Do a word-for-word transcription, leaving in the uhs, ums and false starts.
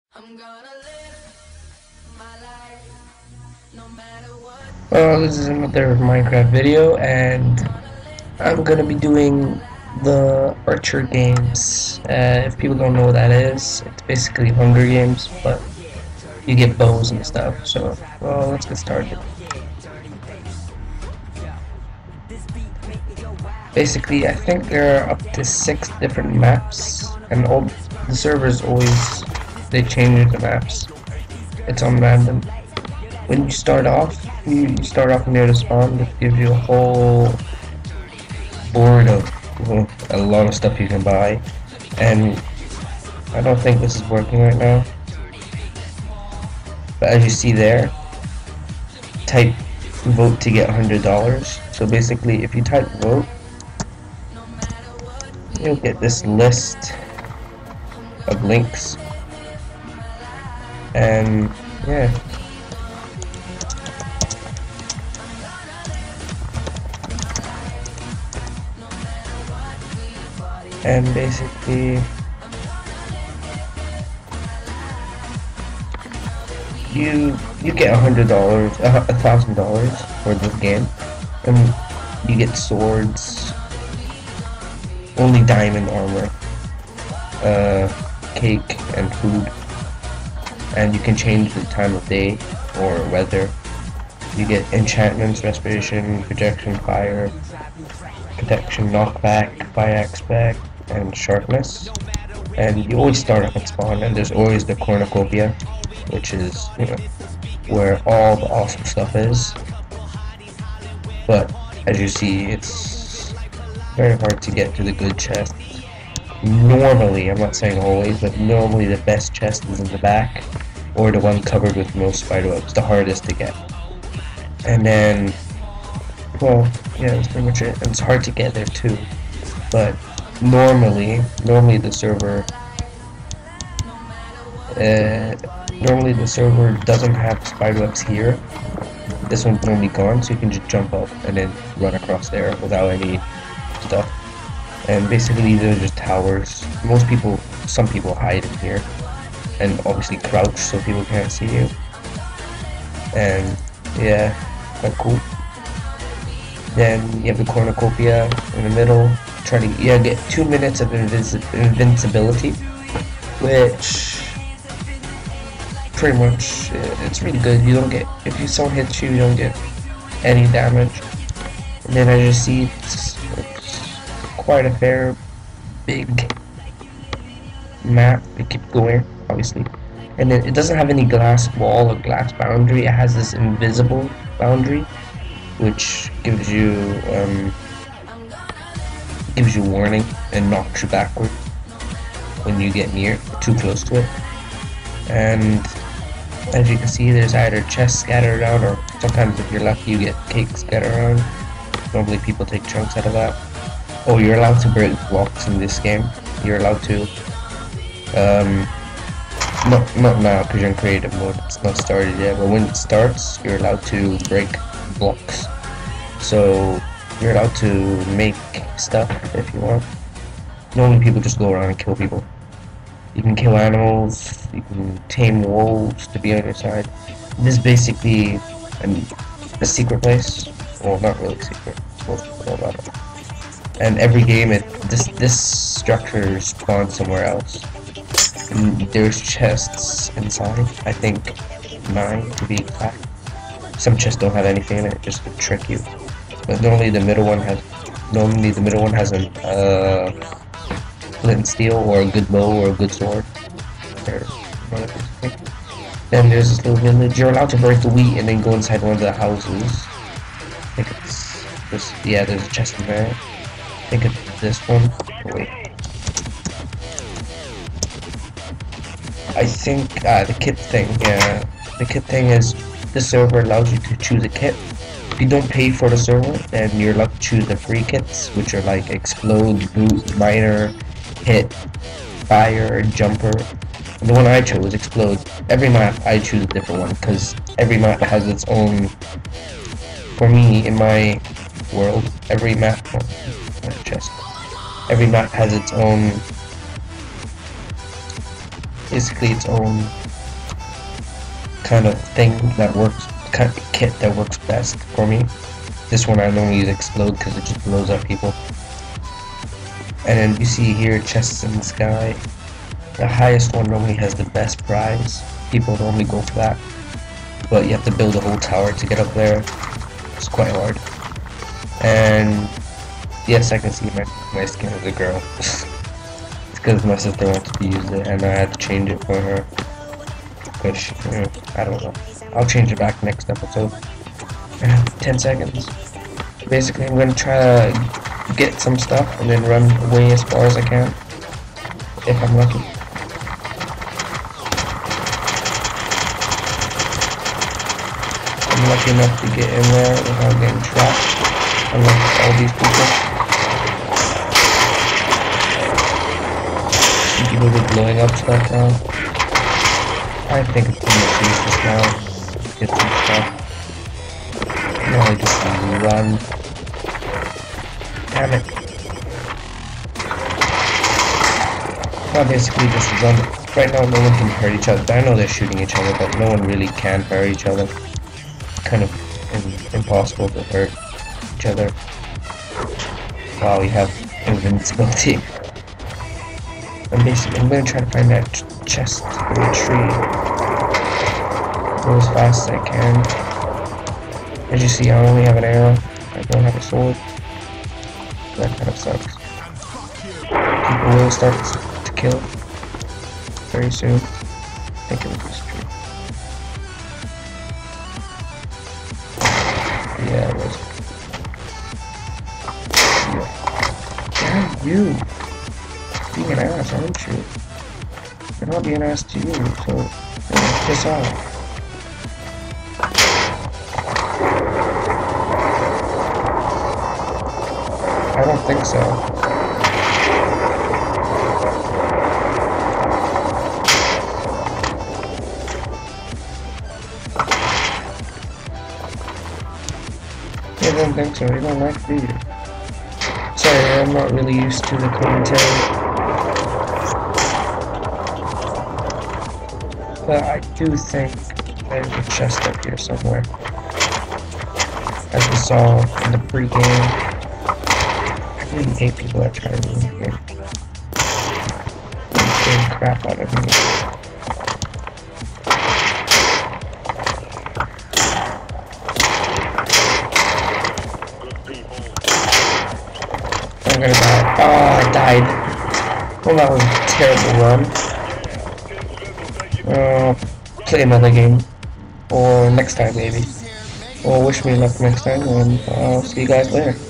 I'm gonna live my life no matter what. Well, this is another Minecraft video, and I'm gonna be doing the Archer games. Uh, if people don't know what that is, it's basically Hunger Games, but you get bows and stuff. So, well, let's get started. Basically, I think there are up to six different maps, and all the servers always they change the maps. It's on random. When you start off, you start off near the spawn. That gives you a whole board of well, a lot of stuff you can buy, and I don't think this is working right now, but as you see there, type vote to get one hundred dollars. So basically, if you type vote, you'll get this list of links, and yeah. And basically, you you get a hundred dollars, a thousand dollars for this game, and you get swords, only diamond armor, uh, cake and food, and you can change the time of day or weather. You get enchantments, respiration, projection, fire, protection, knockback, fire aspect, and sharpness. And you always start up at spawn, and there's always the cornucopia, which is, you know, where all the awesome stuff is. But as you see, it's very hard to get to the good chest. Normally, I'm not saying always, but normally the best chest is in the back, or the one covered with most spiderwebs, the hardest to get. And then, well, yeah, that's pretty much it. And it's hard to get there too. But normally, normally the server, uh, normally the server doesn't have spiderwebs here. This one's normally gone, so you can just jump up and then run across there without any stuff. And basically, they're just towers. Most people, some people hide in here, and obviously crouch so people can't see you. And yeah, quite cool. Then you have the cornucopia in the middle. Try to yeah get two minutes of invis invincibility, which pretty much it's really good. You don't get if you someone hits you, you don't get any damage. And then as you see, it's, it's quite a fair big map. We keep going, obviously. And then it doesn't have any glass wall or glass boundary. It has this invisible boundary, which gives you um, gives you warning and knocks you backward when you get near too close to it. And as you can see, there's either chests scattered around, or sometimes if you're lucky you get cakes scattered around. Normally people take chunks out of that. Oh, you're allowed to break blocks in this game. You're allowed to um, not, not now because you're in creative mode, it's not started yet, but when it starts you're allowed to break blocks. So you're allowed to make stuff if you want. Normally people just go around and kill people. You can kill animals, you can tame wolves to be on your side. This is basically an, a secret place. Well, not really secret, most people know about it. And every game, it this this structure spawns somewhere else. And there's chests inside, I think nine to be exact. Some chests don't have anything in it, just to trick you. But normally the middle one has, normally the middle one has a uh, flint and steel, or a good bow, or a good sword. Or then there's this little village. You're allowed to break the wheat and then go inside one of the houses. I think it's this. Yeah, there's a chest in there. I think it's this one. Oh, wait. I think uh, the kit thing. Yeah, the kit thing is the server allows you to choose a kit. If you don't pay for the server, then you're allowed to choose the free kits, which are like explode, boot, miner, hit, fire, jumper. And the one I chose, explode. Every map I choose a different one because every map has its own. For me, in my world, every map. Oh, chest. Every map has its own basically its own kind of thing that works, kind of kit that works best for me. This one I normally use explode because it just blows up people. And then you see here chests in the sky. The highest one normally has the best prize. People normally go for that, but you have to build a whole tower to get up there. It's quite hard. And yes, I can see my, my skin as a girl. It's because my sister wanted to use it and I had to change it for her. Which, you know, I don't know. I'll change it back next episode. Uh, ten seconds. Basically, I'm gonna try to get some stuff and then run away as far as I can. If I'm lucky. I'm lucky enough to get in there without getting trapped. Unlike all these people. See people just blowing up stuff now. I think it's pretty much useless now. Get some stuff. No, I just run. Damn it. Now basically just run. Right now no one can hurt each other. I know they're shooting each other, but no one really can hurt each other. Kind of in, impossible to hurt each other. Wow, we have invincibility. I'm basically, I'm gonna try to find that ch chest in the tree. Go as fast as I can. As you see, I only have an arrow. I don't have a sword. That kind of sucks. People will start to kill very soon. I think it was this tree. Yeah, it was. Yeah. Damn you! Being an ass, aren't you? And I'll be an ass to you, so yeah, piss off. I don't think so. I don't think so. You don't like me. Sorry, I'm not really used to the commentary. But I do think there's a chest up here somewhere. As we saw in the pre-game. I really hate people that try to ruin the game. They're getting crap out of me. I'm gonna die. Oh, I died. Well, that was a terrible run. Uh, play another game. Or next time, maybe. Or wish me luck next time, and I'll see you guys later.